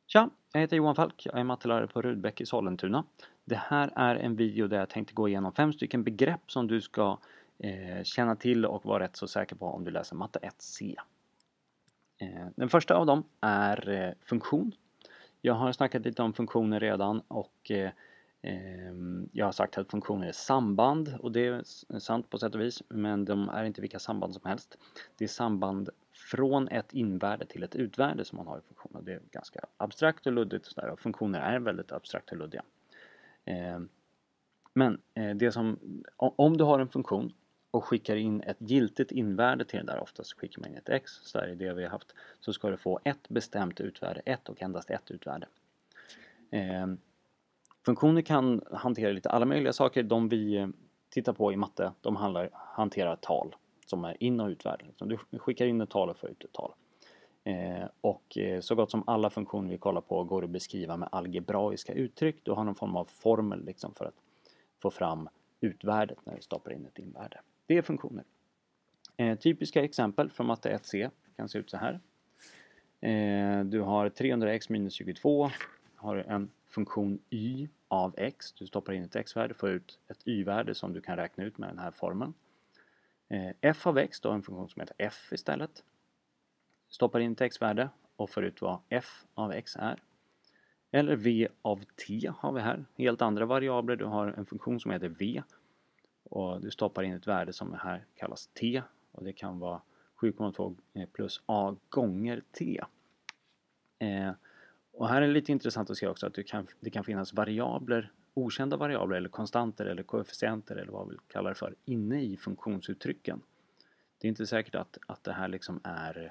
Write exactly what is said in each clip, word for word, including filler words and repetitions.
Tja, jag heter Johan Falk, jag är mattelärare på Rudbeck i Sollentuna. Det här är en video där jag tänkte gå igenom fem stycken begrepp som du ska eh, känna till och vara rätt så säker på om du läser matte ett C. Eh, den första av dem är eh, funktion. Jag har snackat lite om funktioner redan och eh, eh, jag har sagt att funktioner är samband, och det är sant på sätt och vis, men de är inte vilka samband som helst. Det är samband från ett invärde till ett utvärde som man har i funktioner. Det är ganska abstrakt och luddigt och, sådär, och funktioner är väldigt abstrakt och luddiga. Eh, men eh, det som, om du har en funktion och skickar in ett giltigt invärde till den där, oftast skickar man in ett x, så där är det vi har haft, så ska du få ett bestämt utvärde, ett och endast ett utvärde. Eh, funktioner kan hantera lite alla möjliga saker. De vi tittar på i matte, de handlar, hanterar tal som är in- och utvärde. Du skickar in ett tal och får ut ett tal. Eh, och eh, så gott som alla funktioner vi kollar på går att beskriva med algebraiska uttryck. Du har någon form av formel liksom för att få fram utvärdet när du stoppar in ett invärde. Det är funktioner. Eh, typiska exempel från matte ett C kan se ut så här. Eh, du har trehundra x minus tjugotvå, har en funktion y av x. Du stoppar in ett x-värde, får ut ett y-värde som du kan räkna ut med den här formeln. Eh, f av x, då har en funktion som heter f istället. Stoppar in ett x-värde och får ut vad f av x är. Eller v av t har vi här. Helt andra variabler. Du har en funktion som heter v. Och du stoppar in ett värde som här kallas t. Och det kan vara sju komma två plus a gånger t. Eh, och här är det lite intressant att se också att det kan, det kan finnas variabler, okända variabler eller konstanter eller koefficienter eller vad vi kallar det för, inne i funktionsuttrycken. Det är inte säkert att, att det här liksom är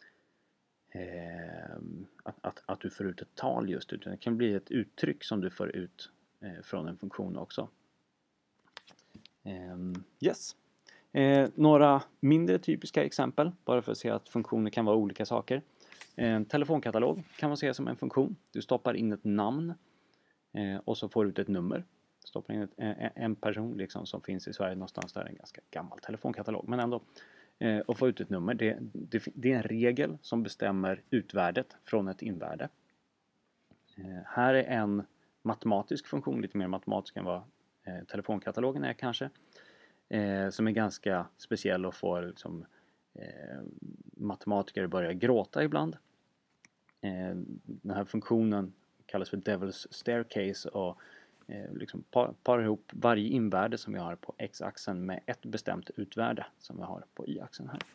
eh, att, att, att du får ut ett tal just, utan det kan bli ett uttryck som du får ut eh, från en funktion också. Eh, yes. Eh, några mindre typiska exempel, bara för att se att funktioner kan vara olika saker. En telefonkatalog kan man se som en funktion. Du stoppar in ett namn eh, och så får du ut ett nummer. Stoppar in ett, en, en person liksom som finns i Sverige någonstans där, en ganska gammal telefonkatalog, men ändå. Eh, och få ut ett nummer. Det, det, det är en regel som bestämmer utvärdet från ett invärde. Eh, här är en matematisk funktion, lite mer matematisk än vad eh, telefonkatalogen är kanske. Eh, som är ganska speciell och får liksom, eh, matematiker börjar gråta ibland. Eh, den här funktionen kallas för Devil's Staircase och eh, liksom par, parar ihop varje invärde som vi har på x-axeln med ett bestämt utvärde som vi har på y-axeln här.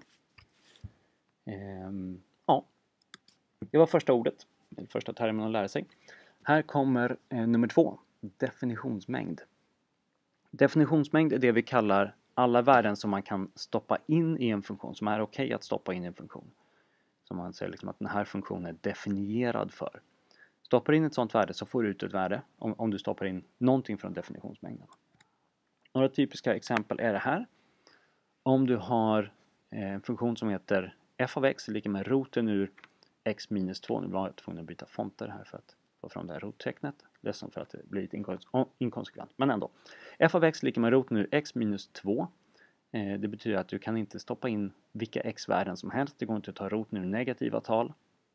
Eh, ja, det var första ordet, första termen att lära sig. Här kommer eh, nummer två, definitionsmängd. Definitionsmängd är det vi kallar alla värden som man kan stoppa in i en funktion, som är okej att stoppa in i en funktion. Som man säger liksom att den här funktionen är definierad för. Stoppar in ett sådant värde så får du ut ett värde om, om du stoppar in någonting från definitionsmängden. Några typiska exempel är det här. Om du har en funktion som heter f av x är lika med roten ur x minus två. Nu blir jag tvungen att byta fonter här för att få fram det här rottecknet. Ledsen för att det blir lite inkonsekvent, men ändå. F av x är lika med roten ur x minus två. Det betyder att du kan inte stoppa in vilka x-värden som helst. Det går inte att ta roten ur negativa tal.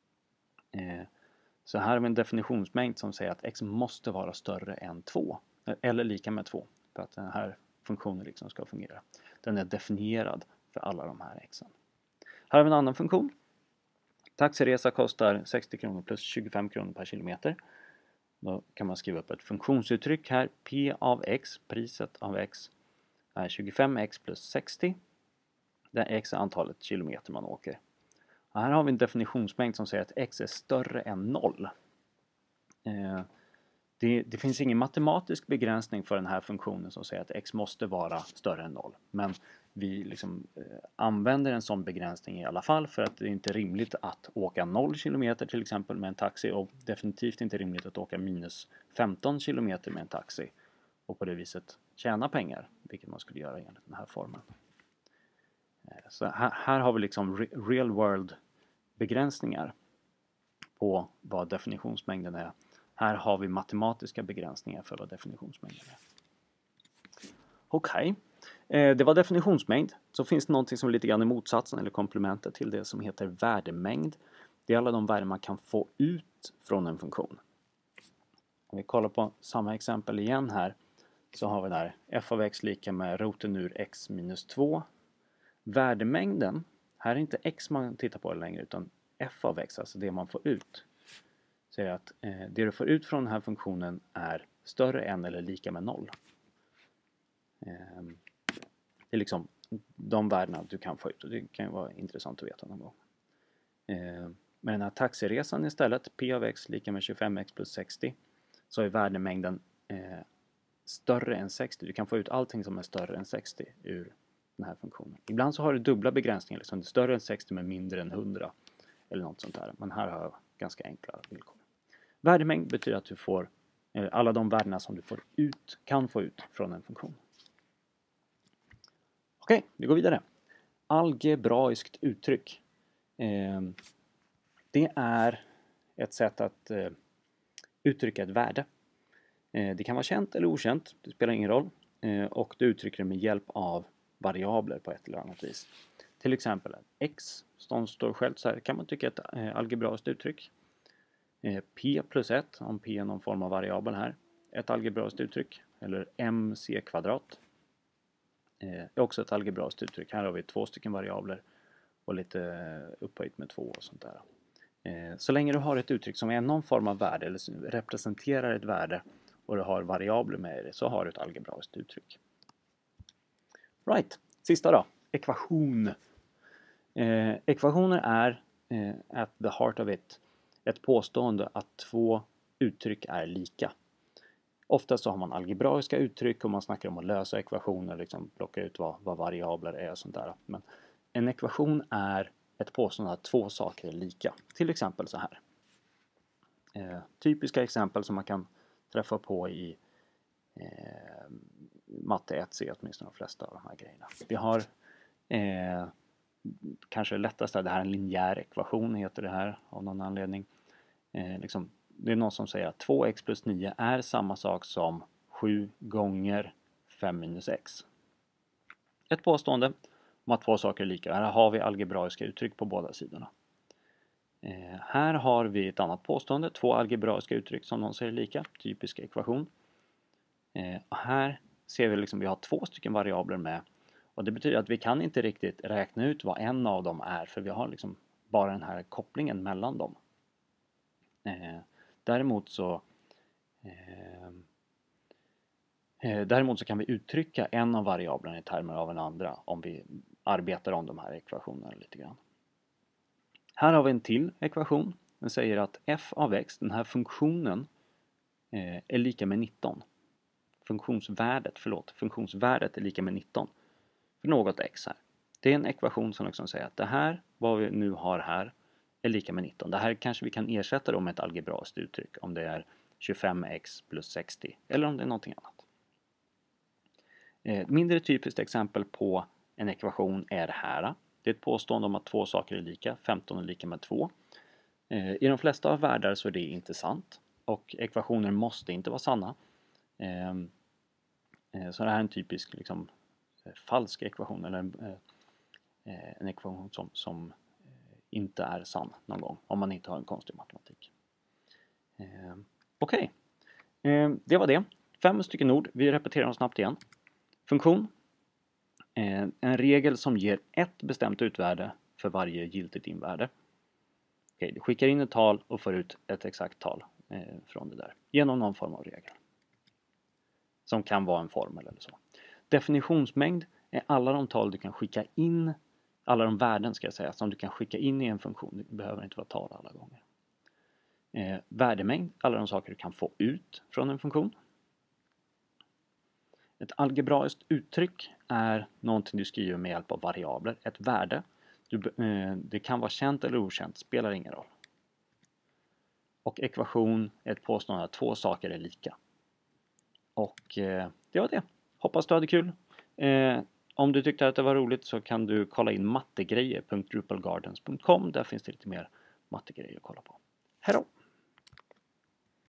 Så här har vi en definitionsmängd som säger att x måste vara större än två. Eller lika med två. För att den här funktionen liksom ska fungera. Den är definierad för alla de här xen. Här har vi en annan funktion. Taxiresa kostar sextio kronor plus tjugofem kronor per kilometer. Då kan man skriva upp ett funktionsuttryck här. P av x, priset av x, är tjugofem x plus sextio. Där x är antalet kilometer man åker. Och här har vi en definitionsmängd som säger att x är större än noll. Eh, det, det finns ingen matematisk begränsning för den här funktionen som säger att x måste vara större än noll. Men vi liksom, eh, använder en sån begränsning i alla fall för att det är inte rimligt att åka noll kilometer till exempel med en taxi och definitivt inte rimligt att åka minus femton kilometer med en taxi och på det viset tjäna pengar, vilket man skulle göra enligt den här formen. Så här, här har vi liksom real world begränsningar på vad definitionsmängden är. Här har vi matematiska begränsningar för vad definitionsmängden är. Okej, okay. Det var definitionsmängd. Så finns det någonting som är lite grann i motsatsen eller komplementet till det som heter värdemängd. Det är alla de värden man kan få ut från en funktion. Om vi kollar på samma exempel igen här, så har vi där f av x lika med roten ur x minus två. Värdemängden, här är inte x man tittar på längre utan f av x, alltså det man får ut. Säger att eh, det du får ut från den här funktionen är större än eller lika med noll. Eh, det är liksom de värdena du kan få ut, och det kan ju vara intressant att veta någon gång. Eh, med den här taxiresan istället, p av x lika med tjugofem x plus sextio, så är värdemängden eh, större än sextio. Du kan få ut allting som är större än sextio ur den här funktionen. Ibland så har du dubbla begränsningar, liksom större än sextio men mindre än hundra eller något sånt där. Men här har jag ganska enkla villkor. Värdemängd betyder att du får eh, alla de värdena som du får ut, kan få ut från en funktion. Okej, vi går vidare. Algebraiskt uttryck. Eh, det är ett sätt att eh, uttrycka ett värde. Eh, det kan vara känt eller okänt, det spelar ingen roll. Eh, och du uttrycker det med hjälp av variabler på ett eller annat vis. Till exempel x som står självt så här kan man tycka är ett eh, algebraiskt uttryck. Eh, p plus ett, om p är någon form av variabel här, ett algebraiskt uttryck. Eller mc kvadrat eh, är också ett algebraiskt uttryck. Här har vi två stycken variabler och lite upphöjt med två och sånt där. Eh, så länge du har ett uttryck som är någon form av värde eller representerar ett värde och du har variabler med i det, så har du ett algebraiskt uttryck. Right, sista då. Ekvation. Eh, ekvationer är eh, at the heart of it ett påstående att två uttryck är lika. Oftast så har man algebraiska uttryck och man snackar om att lösa ekvationer, liksom plocka ut vad, vad variabler är och sånt där. Men en ekvation är ett påstående att två saker är lika. Till exempel så här. Eh, typiska exempel som man kan träffa på i eh, matte ett C, åtminstone de flesta av de här grejerna. Vi har eh, kanske det lättaste, det här är en linjär ekvation heter det här av någon anledning. Eh, liksom, det är någon som säger att två x plus nio är samma sak som sju gånger fem minus x. Ett påstående om att två saker är lika. Här har vi algebraiska uttryck på båda sidorna. Eh, här har vi ett annat påstående, två algebraiska uttryck som någon säger lika, typisk ekvation. Eh, och här ser vi liksom vi har två stycken variabler med. Och det betyder att vi kan inte riktigt räkna ut vad en av dem är, för vi har liksom bara den här kopplingen mellan dem. Eh, däremot så eh, eh, däremot så kan vi uttrycka en av variablerna i termer av en andra om vi arbetar om de här ekvationerna lite grann. Här har vi en till ekvation. Den säger att f av x, den här funktionen, eh, är lika med nitton. Funktionsvärdet, förlåt, funktionsvärdet är lika med nitton för något x här. Det är en ekvation som liksom säger att det här, vad vi nu har här, är lika med nitton. Det här kanske vi kan ersätta då med ett algebraiskt uttryck om det är tjugofem x plus sextio eller om det är någonting annat. Ett mindre typiskt exempel på en ekvation är det här. Det är ett påstående om att två saker är lika, femton är lika med två. I de flesta av världar så är det inte sant och ekvationer måste inte vara sanna. Så det här är en typisk liksom, falsk ekvation eller en, en ekvation som, som inte är sann någon gång om man inte har en konstig matematik. Eh, Okej, okay. eh, det var det. Fem stycken ord. Vi repeterar dem snabbt igen. Funktion. Eh, en regel som ger ett bestämt utvärde för varje giltigt invärde. Okay, du skickar in ett tal och får ut ett exakt tal eh, från det där genom någon form av regel. Som kan vara en formel eller så. Definitionsmängd är alla de tal du kan skicka in, alla de värden ska jag säga, som du kan skicka in i en funktion. Det behöver inte vara tal alla gånger. Eh, värdemängd, alla de saker du kan få ut från en funktion. Ett algebraiskt uttryck är någonting du skriver med hjälp av variabler. Ett värde, du, eh, det kan vara känt eller okänt, spelar ingen roll. Och ekvation är ett påstående att två saker är lika. Och eh, det var det. Hoppas du hade kul. Eh, om du tyckte att det var roligt så kan du kolla in mattegrejer punkt drupalgardens punkt com. Där finns det lite mer mattegrejer att kolla på. Hej då!